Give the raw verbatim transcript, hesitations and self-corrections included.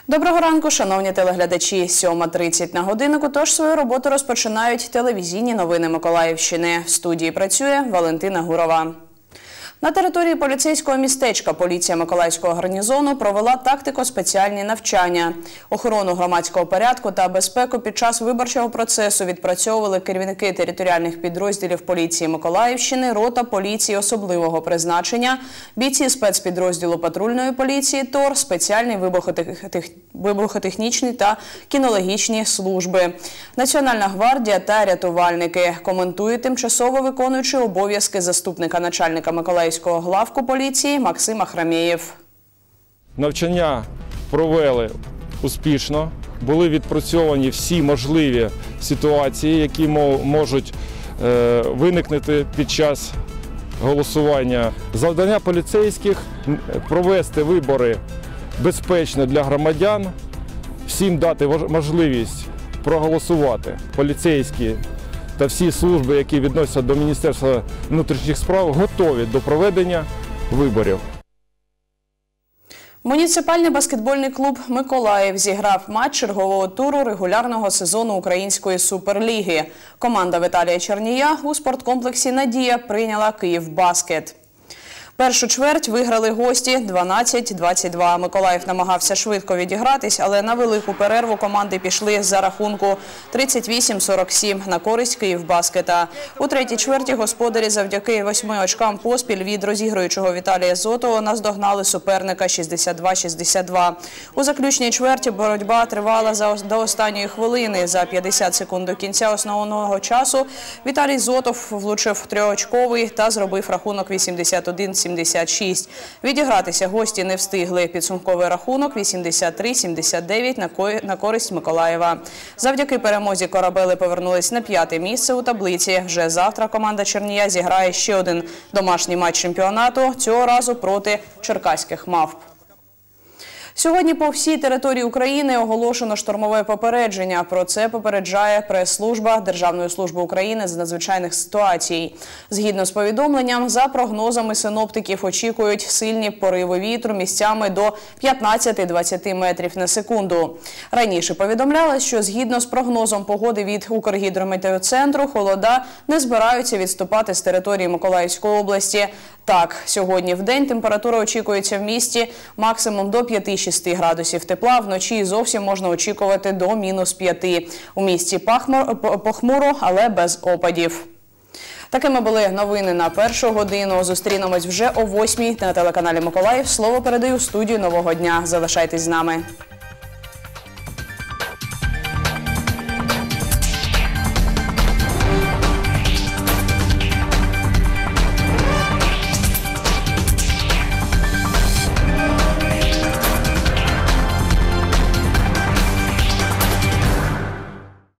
Доброго ранку, шановні телеглядачі. сьома тридцять на годиннику, тож свою роботу розпочинають телевізійні новини Миколаївщини. В студії працює Валентина Гурова. На території поліцейського містечка поліція Миколаївського гарнізону провела тактико-спеціальні навчання. Охорону громадського порядку та безпеку під час виборчого процесу відпрацьовували керівники територіальних підрозділів поліції Миколаївщини, рота поліції особливого призначення, бійці спецпідрозділу патрульної поліції ТОР, спеціальні вибухотехнічні та кінологічні служби, Національна гвардія та рятувальники. Коментує тимчасово виконуючий обов'язки заступника начальника Миколаївського главку поліції Максим Ахрамєєв. Навчання провели успішно, були відпрацьовані всі можливі ситуації, які можуть виникнути під час голосування. Завдання поліцейських – провести вибори безпечно для громадян, всім дати можливість проголосувати. Поліцейські та всі служби, які відносяться до Міністерства внутрішніх справ, готові до проведення виборів. Муніципальний баскетбольний клуб «Миколаїв» зіграв матч чергового туру регулярного сезону Української суперліги. Команда Віталія Чернія у спорткомплексі «Надія» прийняла «Київбаскет». Першу чверть виграли гості дванадцять двадцять два. Миколаїв намагався швидко відігратись, але на велику перерву команди пішли за рахунку тридцять вісім сорок сім на користь «Київбаскета». У третій чверті господарі завдяки восьми очкам поспіль від розігруючого Віталія Зотова наздогнали суперника шістдесят два шістдесят два. У заключній чверті боротьба тривала до останньої хвилини. За п'ятдесят секунд до кінця основного часу Віталій Зотов влучив трьохочковий та зробив рахунок вісімдесят один сімдесят шість. Відігратися гості не встигли. Підсумковий рахунок вісімдесят три сімдесят дев'ять на користь Миколаєва. Завдяки перемозі корабели повернулись на п'яте місце у таблиці. Вже завтра команда Чернія зіграє ще один домашній матч чемпіонату, цього разу проти черкаських «Мавп». Сьогодні по всій території України оголошено штормове попередження. Про це попереджає прес-служба Державної служби України з надзвичайних ситуацій. Згідно з повідомленням, за прогнозами синоптиків очікують сильні пориви вітру місцями до п'ятнадцяти двадцяти метрів на секунду. Раніше повідомлялось, що згідно з прогнозом погоди від Укргідрометеоцентру, холода не збираються відступати з території Миколаївської області. Так, сьогодні в день температура очікується в місті максимум до п'яти-шести градусів тепла, вночі зовсім можна очікувати до мінус п'яти. У місті похмуро, але без опадів. Такими були новини на першу годину. Зустрінемось вже о восьмій на телеканалі «Миколаїв». Слово передаю студію «Нового дня». Залишайтесь з нами.